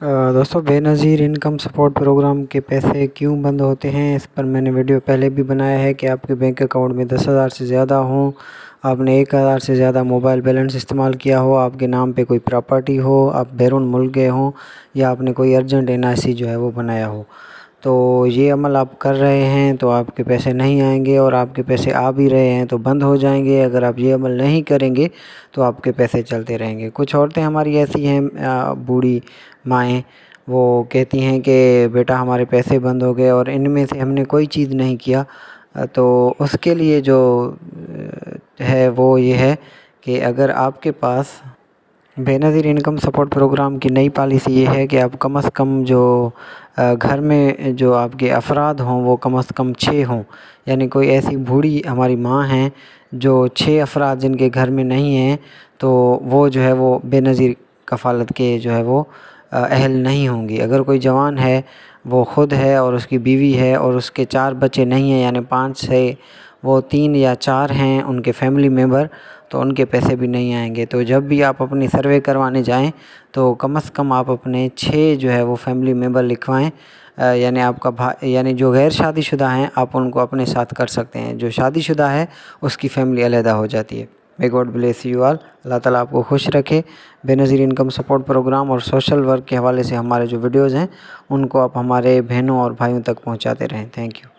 دوستوں، بے نظیر income support programme کے پیسے کیوں بند ہوتے ہیں، اس پر میں نے ویڈیو پہلے بھی بنایا ہے کہ آپ کے بینک اکاؤنٹ میں 10,000 سے زیادہ ہوں، آپ نے 1,000 سے زیادہ موبائل بیلنس استعمال کیا ہو، آپ کے نام پہ کوئی پراپرٹی ہو، آپ بیرون ملک گئے ہوں، یا آپ نے کوئی ارجنٹ NIC جو ہے وہ بنایا ہو، تو یہ عمل آپ کر رہے ہیں تو آپ کے پیسے نہیں آئیں گے، اور آپ کے پیسے آ بھی رہے ہیں تو بند ہو جائیں گے۔ اگر آپ یہ عمل نہیں کریں گے تو آپ کے پیسے چلتے رہیں گے۔ کچھ عورتیں ہماری ایسی ہیں، بوڑھی مائیں، وہ کہتی ہیں کہ بیٹا ہمارے پیسے بند ہو گئے اور ان میں سے ہم نے کوئی چیز نہیں کیا، تو اس کے لیے جو ہے وہ یہ ہے کہ اگر آپ کے پاس بے نظیر انکم سپورٹ پروگرام کی نئی پالیسی یہ ہے کہ آپ کم از کم جو گھر میں جو آپ کے افراد ہوں وہ کم از کم 6 ہوں، یعنی کوئی ایسی بوڑھی ہماری ماں ہیں جو 6 افراد جن کے گھر میں نہیں ہیں، تو وہ جو ہے وہ بے نظیر کفالت کے جو ہے وہ اہل نہیں ہوں گی۔ اگر کوئی جوان ہے، وہ خود ہے اور اس کی بیوی ہے اور اس کے 4 بچے نہیں ہیں، یعنی 5 سے وہ 3 یا 4 ہیں ان کے فیملی ممبر، تو ان کے پیسے بھی نہیں آئیں گے۔ تو جب بھی آپ اپنی سروے کروانے جائیں تو کم از کم آپ اپنے 6 جو ہے وہ فیملی ممبر لکھوائیں، یعنی آپ کا یعنی جو غیر شادی شدہ ہیں آپ ان کو اپنے ساتھ کر سکتے ہیں، جو شادی شدہ ہے اس کی فیملی علیحدہ ہو جاتی ہے۔ May God bless you all. اللہ تعالیٰ آپ کو خوش رکھے۔ Benazir income support programme اور سوشل ورک کے حوالے سے ہمارے جو ویڈیوز ہیں ان کو آپ ہمارے بہنوں اور بھائیوں تک پہنچاتے رہیں۔ Thank you.